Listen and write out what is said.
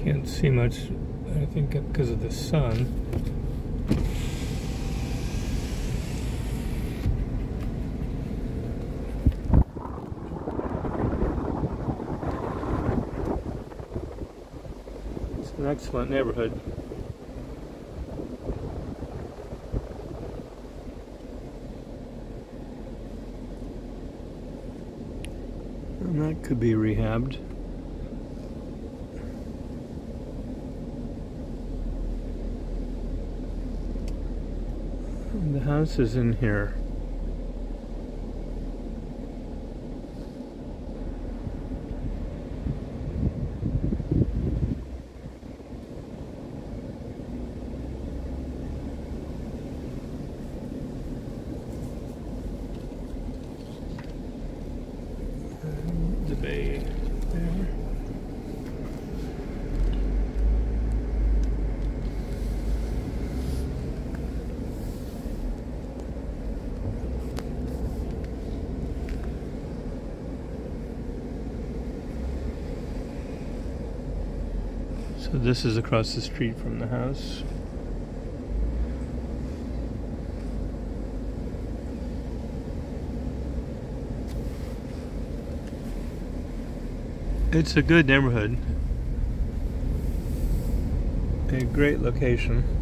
Can't see much, I think, because of the sun. It's an excellent neighborhood. And that could be rehabbed. And the house is in here. The bay there. So this is across the street from the house. It's a good neighborhood. A great location.